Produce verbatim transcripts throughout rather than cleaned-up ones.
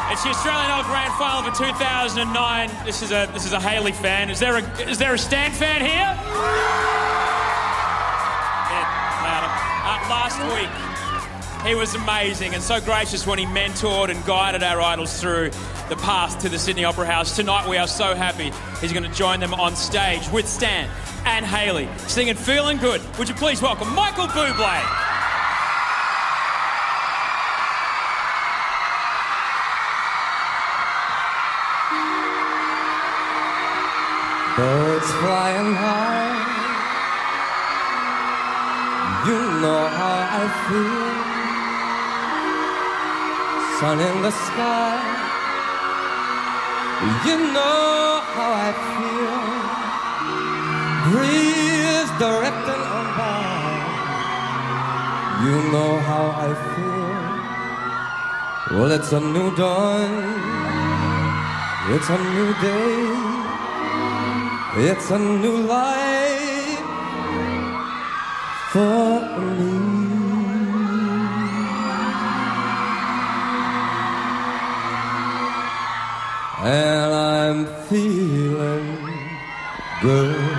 It's the Australian Old Grand Final for two thousand nine. This is a this is a Hayley fan. Is there a is there a Stan fan here? Yeah, louder. Uh, last week, he was amazing and so gracious when he mentored and guided our idols through the path to the Sydney Opera House. Tonight, we are so happy he's going to join them on stage with Stan and Hayley, singing "Feeling Good." Would you please welcome Michael Bublé? Birds flying high, you know how I feel. Sun in the sky, you know how I feel. Breeze directing on by, you know how I feel. Well, it's a new dawn, it's a new day. It's a new life for me. And I'm feeling good.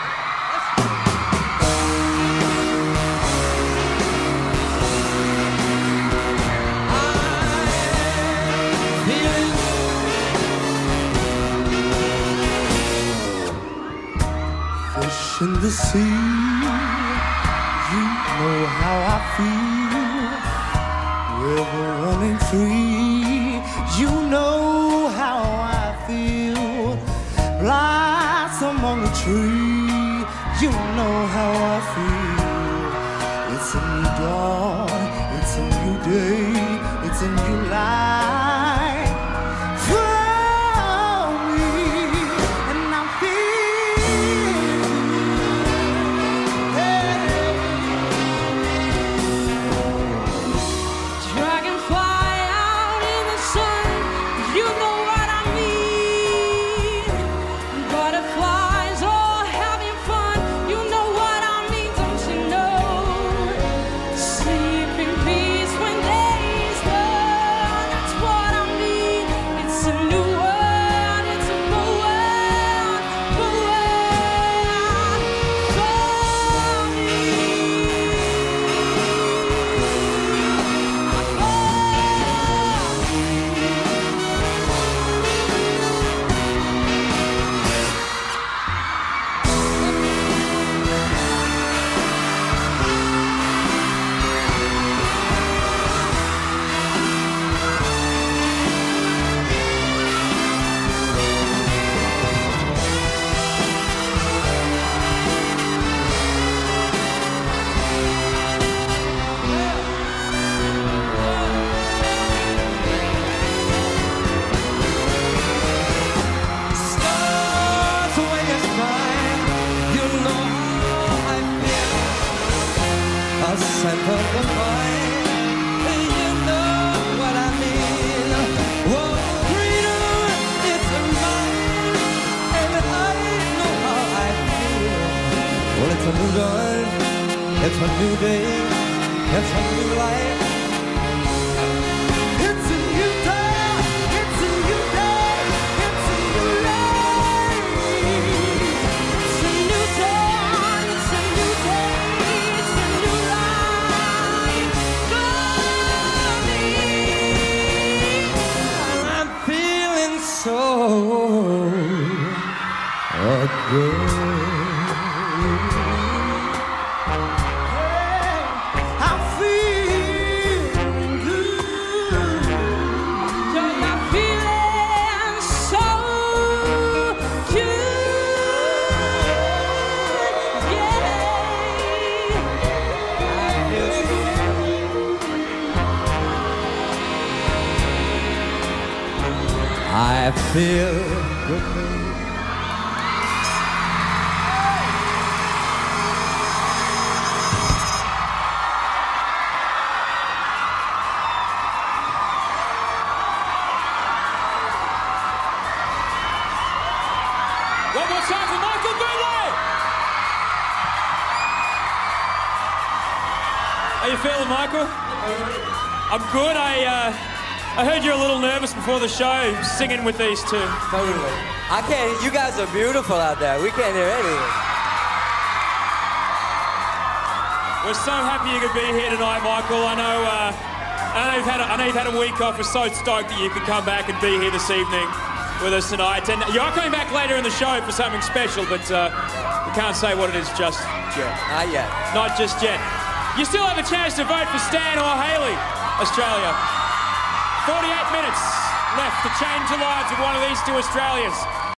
In the sea, you know how I feel. River running free, you know how I feel. Blossom on the tree, you know how I feel. It's a new dawn, it's a new day, it's a new life. Scent of the vine, you know what I mean. Oh, freedom, it's mine, and I know how I feel. Well, it's a new dawn, it's a new day, it's a new life. It's a new dawn, it's a new day, it's a new life. It's a new dawn, it's a new day, it's a new life. So uh, good. I'm feeling good. I'm feeling so good. I feel good. One more time for Michael Bublé! How you feeling, Michael? I'm good. I, uh, I heard you're a little nervous before the show, singing with these two. Totally. I can't, you guys are beautiful out there. We can't hear anything. We're so happy you could be here tonight, Michael. I know, uh, I know you've had a, I know you've had a week off. We're so stoked that you could come back and be here this evening with us tonight. And you are coming back later in the show for something special, but uh, we can't say what it is just yet. Not yet. Not just yet. You still have a chance to vote for Stan or Hayley, Australia. forty-eight minutes left to change the lives of one of these two Australians.